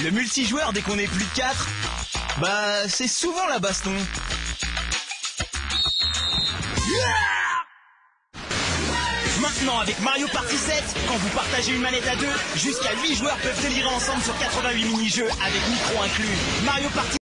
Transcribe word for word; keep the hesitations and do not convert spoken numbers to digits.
Le multijoueur, dès qu'on est plus de quatre, bah c'est souvent la baston. Maintenant avec Mario Party sept, quand vous partagez une manette à deux, jusqu'à huit joueurs peuvent délirer ensemble sur quatre-vingt-huit mini-jeux avec micro inclus. Mario Party